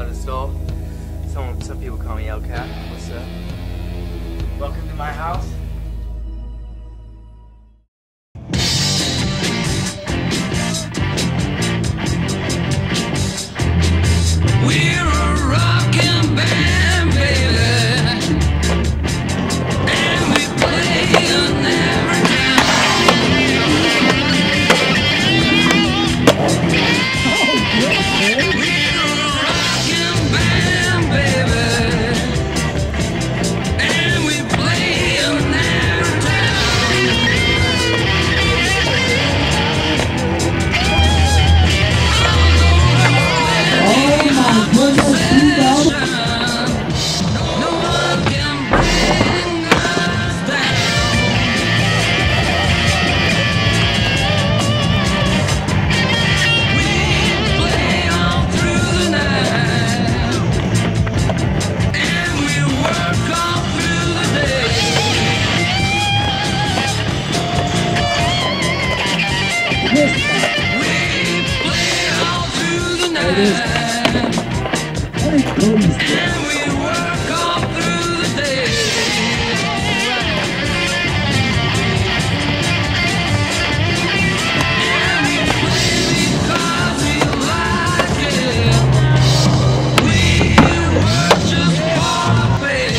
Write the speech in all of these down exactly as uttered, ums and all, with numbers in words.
London Stoll. Some, some people call me L Cat. What's up? Welcome to my house. We're a rockin' band, baby, and we play in every town. We're a rockin' band, baby, and we play in every town. Oh my goodness, you know. No one can bring us down. We play all through the night, and we work all through the day. We play all through the night. Very cool. And we work all through the day. And we play because we like it. We work just for pay.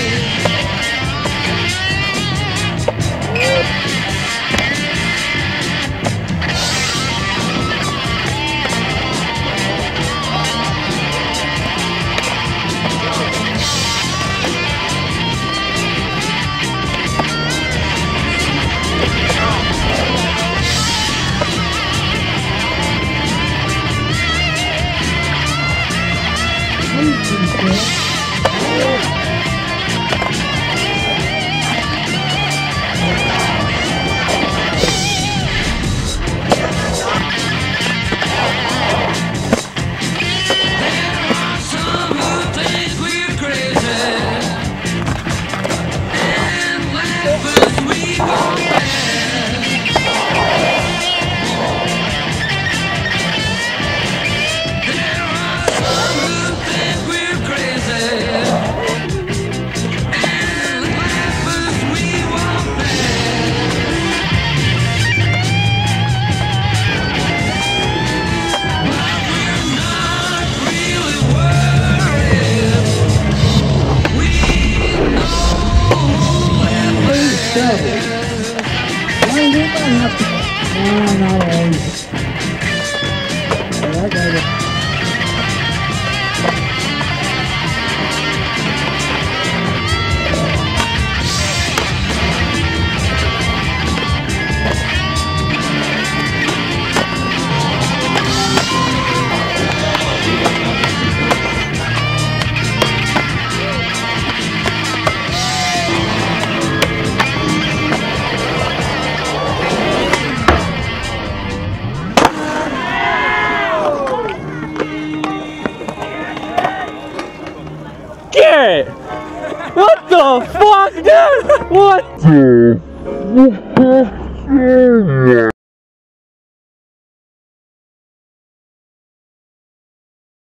Some who think we're crazy and laugh as we walk past. There are some who think we're crazy and laugh as we walk past. But we're not really worried. We know that we're Why do I have to? Oh, not always. Oh, that guy. Garrett! What the fuck, dude? What the?